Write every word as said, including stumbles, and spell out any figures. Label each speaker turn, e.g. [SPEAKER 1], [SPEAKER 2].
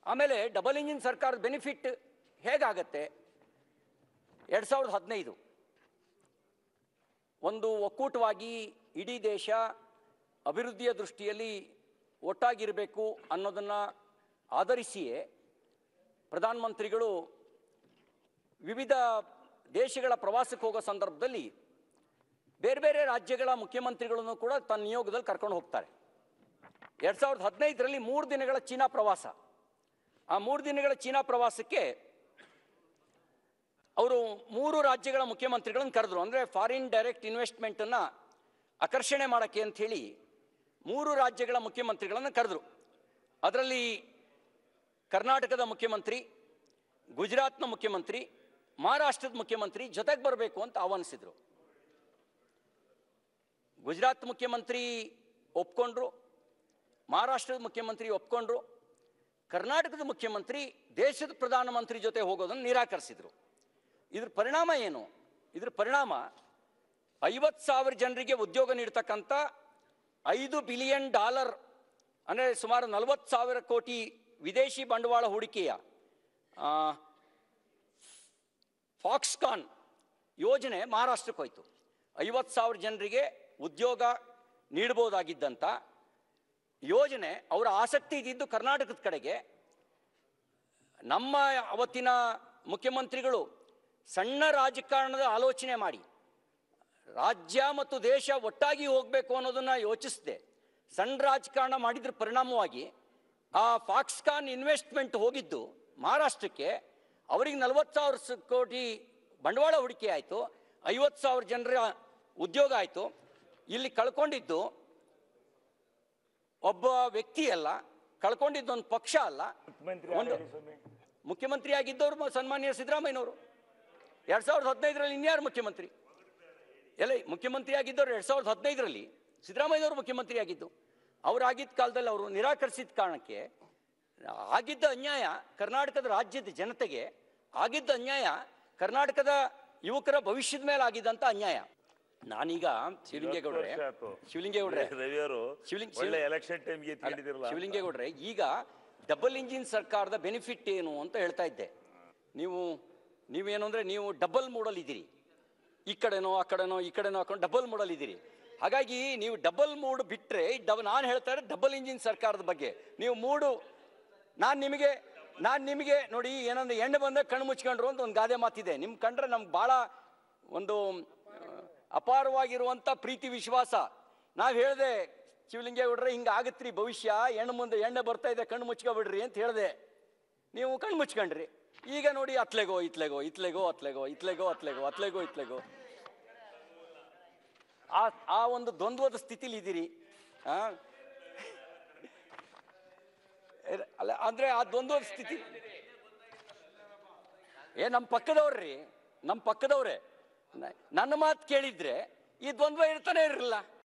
[SPEAKER 1] ಆಮೇಲೆ double engine ಸರ್ಕಾರದ benefit ಹೇಗಾಗತ್ತೆ? ಎರಡು ಸಾವಿರದ ಹದಿನೈದು ಒಂದು ಒಕ್ಕೂಟವಾಗಿ ಇಡೀ ದೇಶ ಅಭಿವೃದ್ಧಿಯ ದೃಷ್ಟಿಯಲ್ಲಿ ಒಟ್ಟಾಗಿರಬೇಕು ಅನ್ನೋದನ್ನು ಆಧರಿಸಿಯೇ ಪ್ರಧಾನಮಂತ್ರಿಗಳು ವಿವಿಧ ದೇಶಗಳ ಪ್ರವಾಸಕ್ಕೆ ಹೋಗೋ ಸಂದರ್ಭದಲ್ಲಿ ಬೇರೆ ಬೇರೆ ರಾಜ್ಯಗಳ ಮುಖ್ಯಮಂತ್ರಿಗಳನ್ನು ಕೂಡ ತನ್ನ ನಿಯೋಗದಲ್ಲಿ ಕರ್ಕೊಂಡು ಹೋಗ್ತಾರೆ. ಎರಡು ಸಾವಿರದ ಹದಿನೈದರಲ್ಲಿ ಮೂರು ದಿನಗಳ ಚೀನಾ ಪ್ರವಾಸ. ಆ ಮೂರು ದಿನಗಳ ಚೀನಾ ಪ್ರವಾಸಕ್ಕೆ ಅವರು ಮೂರು ರಾಜ್ಯಗಳ ಮುಖ್ಯಮಂತ್ರಿಗಳನ್ನು ಕರೆದ್ರು. ಅಂದರೆ ಫಾರಿನ್ ಡೈರೆಕ್ಟ್ ಇನ್ವೆಸ್ಟ್ಮೆಂಟನ್ನು ಆಕರ್ಷಣೆ ಮಾಡೋಕ್ಕೆ ಅಂಥೇಳಿ ಮೂರು ರಾಜ್ಯಗಳ ಮುಖ್ಯಮಂತ್ರಿಗಳನ್ನು ಕರೆದ್ರು. ಅದರಲ್ಲಿ ಕರ್ನಾಟಕದ ಮುಖ್ಯಮಂತ್ರಿ, ಗುಜರಾತ್ನ ಮುಖ್ಯಮಂತ್ರಿ, ಮಹಾರಾಷ್ಟ್ರದ ಮುಖ್ಯಮಂತ್ರಿ ಜೊತೆಗೆ ಬರಬೇಕು ಅಂತ ಆಹ್ವಾನಿಸಿದರು. ಗುಜರಾತ್ ಮುಖ್ಯಮಂತ್ರಿ ಒಪ್ಕೊಂಡ್ರು, ಮಹಾರಾಷ್ಟ್ರದ ಮುಖ್ಯಮಂತ್ರಿ ಒಪ್ಕೊಂಡ್ರು, ಕರ್ನಾಟಕದ ಮುಖ್ಯಮಂತ್ರಿ ದೇಶದ ಪ್ರಧಾನಮಂತ್ರಿ ಜೊತೆ ಹೋಗೋದನ್ನು ನಿರಾಕರಿಸಿದರು. ಇದ್ರ ಪರಿಣಾಮ ಏನು? ಇದ್ರ ಪರಿಣಾಮ ಐವತ್ತು ಸಾವಿರ ಜನರಿಗೆ ಉದ್ಯೋಗ ನೀಡ್ತಕ್ಕಂಥ ಐದು ಬಿಲಿಯನ್ ಡಾಲರ್ ಅಂದರೆ ಸುಮಾರು ನಲವತ್ತು ಸಾವಿರ ಕೋಟಿ ವಿದೇಶಿ ಬಂಡವಾಳ ಹೂಡಿಕೆಯ ಫಾಕ್ಸ್ಕಾನ್ ಯೋಜನೆ ಮಹಾರಾಷ್ಟ್ರಕ್ಕೆ ಹೋಯಿತು. ಐವತ್ತು ಸಾವಿರ ಜನರಿಗೆ ಉದ್ಯೋಗ ನೀಡಬಹುದಾಗಿದ್ದಂಥ ಯೋಜನೆ ಅವರ ಆಸಕ್ತಿ ಇದ್ದಿದ್ದು ಕರ್ನಾಟಕದ ಕಡೆಗೆ. ನಮ್ಮ ಅವತ್ತಿನ ಮುಖ್ಯಮಂತ್ರಿಗಳು ಸಣ್ಣ ರಾಜಕಾರಣದ ಆಲೋಚನೆ ಮಾಡಿ ರಾಜ್ಯ ಮತ್ತು ದೇಶ ಒಟ್ಟಾಗಿ ಹೋಗಬೇಕು ಅನ್ನೋದನ್ನು ಯೋಚಿಸಿದೆ ಸಣ್ಣ ರಾಜಕಾರಣ ಮಾಡಿದ್ರ ಪರಿಣಾಮವಾಗಿ ಆ ಫಾಕ್ಸ್ಕಾನ್ ಇನ್ವೆಸ್ಟ್ಮೆಂಟ್ ಹೋಗಿದ್ದು ಮಹಾರಾಷ್ಟ್ರಕ್ಕೆ. ಅವರಿಗೆ ನಲವತ್ತು ಸಾವಿರ ಕೋಟಿ ಬಂಡವಾಳ ಹೂಡಿಕೆ ಆಯಿತು, ಐವತ್ತು ಸಾವಿರ ಜನರ ಉದ್ಯೋಗ ಆಯಿತು. ಇಲ್ಲಿ ಕಳ್ಕೊಂಡಿದ್ದು ಒಬ್ಬ ವ್ಯಕ್ತಿ ಅಲ್ಲ, ಕಳ್ಕೊಂಡಿದ್ದು ಒಂದು ಪಕ್ಷ ಅಲ್ಲ, ಒಂದು ಮುಖ್ಯಮಂತ್ರಿ ಆಗಿದ್ದವರು ಸನ್ಮಾನ್ಯ ಸಿದ್ದರಾಮಯ್ಯನವರು. ಎರಡು ಸಾವಿರದ ಹದಿನೈದರಲ್ಲಿ ಇನ್ಯಾರು ಮುಖ್ಯಮಂತ್ರಿ? ಎಲ್ಲ ಮುಖ್ಯಮಂತ್ರಿ ಆಗಿದ್ದವರು ಎರಡು ಸಾವಿರದ ಹದಿನೈದರಲ್ಲಿ ಸಿದ್ದರಾಮಯ್ಯನವರು ಮುಖ್ಯಮಂತ್ರಿ ಆಗಿದ್ದು. ಅವರಾಗಿದ್ದ ಕಾಲದಲ್ಲಿ ಅವರು ನಿರಾಕರಿಸಿದ ಕಾರಣಕ್ಕೆ ಆಗಿದ್ದ ಅನ್ಯಾಯ ಕರ್ನಾಟಕದ ರಾಜ್ಯದ ಜನತೆಗೆ ಆಗಿದ್ದ ಅನ್ಯಾಯ, ಕರ್ನಾಟಕದ ಯುವಕರ ಭವಿಷ್ಯದ ಮೇಲೆ ಆಗಿದ್ದಂಥ ಅನ್ಯಾಯ. ನಾನೀಗ ಶಿವಲಿಂಗೇಗೌಡ್ರೆ ಶಿವಲಿಂಗೇಗೌಡ್ರೆ ಶಿವಲಿಂಗೇಗೌಡ್ರೆ ಈಗ ಡಬಲ್ ಇಂಜಿನ್ ಸರ್ಕಾರದ ಬೆನಿಫಿಟ್ ಏನು ಅಂತ ಹೇಳ್ತಾ ಇದ್ದೆ. ನೀವು ನೀವೇನು ಅಂದರೆ ನೀವು ಡಬಲ್ ಮೂಡಲ್ಲಿದ್ದೀರಿ, ಈ ಕಡೆನೋ ಆ ಕಡೆನೋ ಈ ಕಡೆನೋ ಹಾಕೊಂಡು ಡಬಲ್ ಮೂಡಲ್ಲಿದ್ದೀರಿ. ಹಾಗಾಗಿ ನೀವು ಡಬಲ್ ಮೂಡ್ ಬಿಟ್ಟರೆ ಡಬ್ ನಾನು ಹೇಳ್ತಾ ಇರೋದು ಡಬಲ್ ಇಂಜಿನ್ ಸರ್ಕಾರದ ಬಗ್ಗೆ. ನೀವು ಮೂಡು ನಾನು ನಿಮಗೆ ನಾನು ನಿಮಗೆ ನೋಡಿ ಏನಂದ್ರೆ ಎಣ್ಣೆ ಬಂದಾಗ ಕಣ್ಣು ಮುಚ್ಕೊಂಡ್ರು ಅಂತ ಒಂದು ಗಾದೆ ಮಾತಿದೆ. ನಿಮ್ಮ ಕಂಡ್ರೆ ನಮ್ಗೆ ಭಾಳ ಒಂದು ಅಪಾರವಾಗಿರುವಂಥ ಪ್ರೀತಿ ವಿಶ್ವಾಸ. ನಾವು ಹೇಳಿದೆ ಶಿವಲಿಂಗೇಗೌಡ್ರೆ ಹಿಂಗೆ ಆಗತ್ರಿ ಭವಿಷ್ಯ, ಎಣ್ಣೆ ಮುಂದೆ ಎಣ್ಣೆ ಬರ್ತಾ ಇದೆ ಕಣ್ಣು ಮುಚ್ಕೊಬಿಡ್ರಿ ಅಂತ ಹೇಳಿದೆ. ನೀವು ಕಣ್ಣು ಮುಚ್ಕೊಂಡ್ರಿ. ಈಗ ನೋಡಿ ಅತ್ಲೆಗೋ ಇತ್ಲೆಗೋ ಇತ್ಲೆಗೋ ಅತ್ಲೆಗೋ ಇತ್ಲೆಗೋ ಅತ್ಲೆಗೋ ಅತ್ಲೆಗೋ ಇತ್ಲೆಗೋ ಆ ಆ ಒಂದು ದ್ವಂದ್ವದ ಸ್ಥಿತಿಲಿ ಇದ್ದೀರಿ. ಅಲ್ಲ ಅಂದ್ರೆ ಆ ದ್ವಂದ್ವದ ಸ್ಥಿತಿ ಏ ನಮ್ಮ ಪಕ್ಕದವ್ರಿ ನಮ್ಮ ಪಕ್ಕದವ್ರೆ ನನ್ನ ಮಾತು ಕೇಳಿದ್ರೆ ಈ ದ್ವಂದ್ವ ಇರ್ತಾನೆ ಇರಲಿಲ್ಲ.